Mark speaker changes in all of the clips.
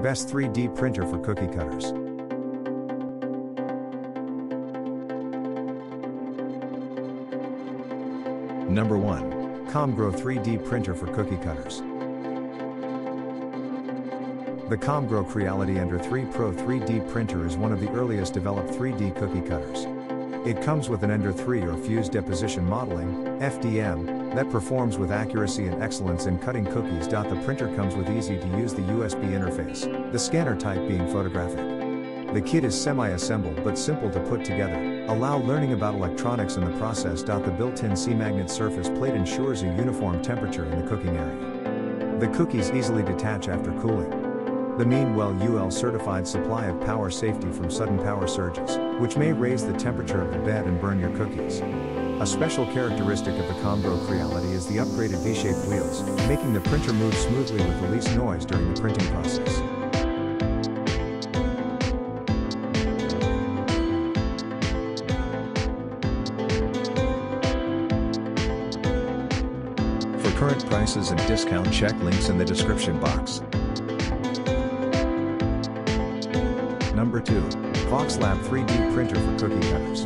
Speaker 1: Best 3D printer for cookie cutters. Number 1. ComGrow 3D printer for cookie cutters. The ComGrow Creality Ender 3 Pro 3D printer is one of the earliest developed 3D cookie cutters. It comes with an Ender 3 or Fused Deposition Modeling (FDM) that performs with accuracy and excellence in cutting cookies. The printer comes with easy-to-use the USB interface, the scanner type being photographic. The kit is semi-assembled but simple to put together. Allow learning about electronics in the process. The built-in C-magnet surface plate ensures a uniform temperature in the cooking area. The cookies easily detach after cooling. The mean WELL UL certified supply of power safety from sudden power surges, which may raise the temperature of the bed and burn your cookies. A special characteristic of the ComGrow Creality is the upgraded V-shaped wheels, making the printer move smoothly with the least noise during the printing process. For current prices and discount, check links in the description box. Number 2. VoxLab 3D printer for cookie cutters.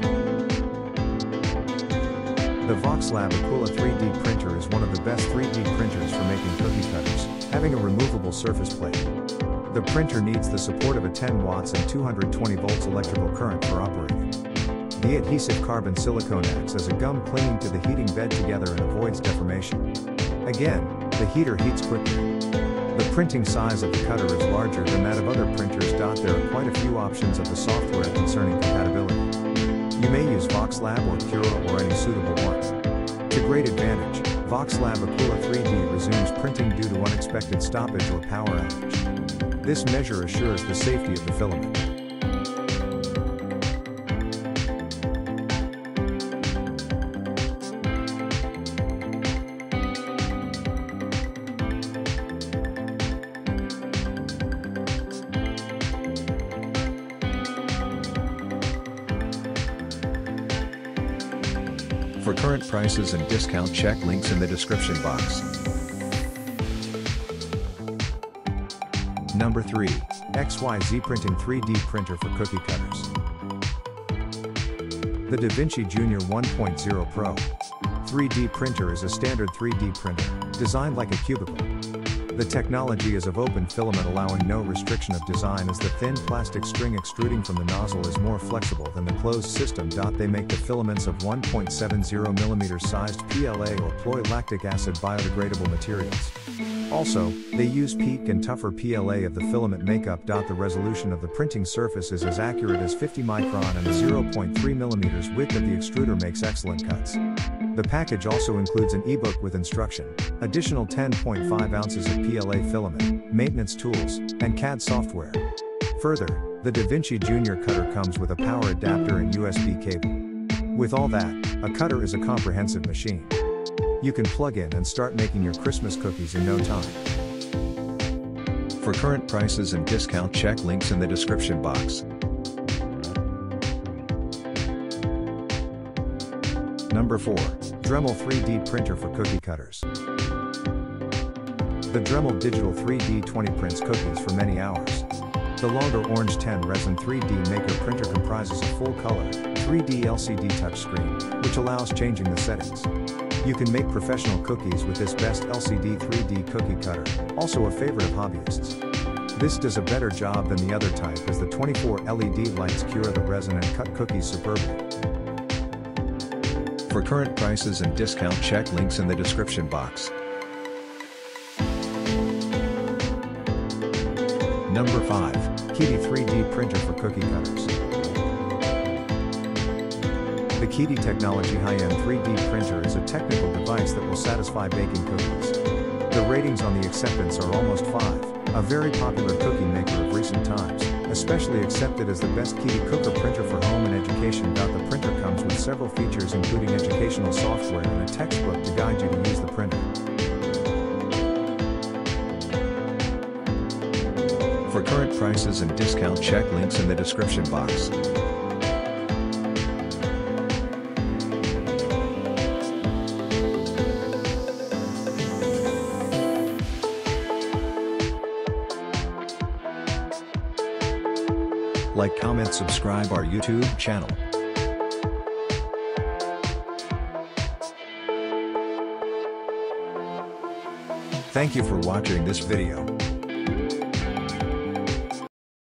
Speaker 1: The VoxLab Aquila 3D printer is one of the best 3D printers for making cookie cutters, having a removable surface plate. The printer needs the support of a 10 watts and 220 volts electrical current for operating. The adhesive carbon silicone acts as a gum clinging to the heating bed together and avoids deformation. Again, the heater heats quickly. The printing size of the cutter is larger than that of other printers. There are quite a few options of the software concerning compatibility. You may use VoxLab or Cura or any suitable one. To great advantage, VoxLab Aquila 3D resumes printing due to unexpected stoppage or power outage. This measure assures the safety of the filament. For current prices and discount, check links in the description box. Number 3. XYZ Printing 3D printer for cookie cutters. The DaVinci Junior 1.0 Pro 3D printer is a standard 3D printer, designed like a cubicle. The technology is of open filament, allowing no restriction of design, as the thin plastic string extruding from the nozzle is more flexible than the closed system. They make the filaments of 1.70mm sized PLA or ploy lactic acid biodegradable materials. Also, they use PEEK and tougher PLA of the filament makeup. The resolution of the printing surface is as accurate as 50 micron, and the 0.3mm width of the extruder makes excellent cuts. The package also includes an ebook with instruction, additional 10.5 ounces of PLA filament, maintenance tools, and CAD software. Further, the DaVinci Junior cutter comes with a power adapter and USB cable. With all that, a cutter is a comprehensive machine. You can plug in and start making your Christmas cookies in no time. For current prices and discount, check links in the description box. Number 4. Dremel 3D printer for cookie cutters. The Dremel Digital 3D 20 prints cookies for many hours. The longer Orange 10 Resin 3D Maker printer comprises a full-color, 3D LCD touchscreen, which allows changing the settings. You can make professional cookies with this best LCD 3D cookie cutter, also a favorite of hobbyists. This does a better job than the other type, as the 24 LED lights cure the resin and cut cookies superbly. For current prices and discount, check links in the description box. Number 5. Keedy 3D printer for cookie cutters. The Keedy Technology high-end 3D printer is a technical device that will satisfy baking cookies. The ratings on the acceptance are almost 5, a very popular cookie maker of recent times, especially accepted as the best Keedy cooker printer for home and education. The printer comes with several features, including educational software and a textbook to guide you to use the printer. For current prices and discount, check links in the description box.
Speaker 2: Like, comment, subscribe our YouTube channel.
Speaker 1: Thank you for watching this video.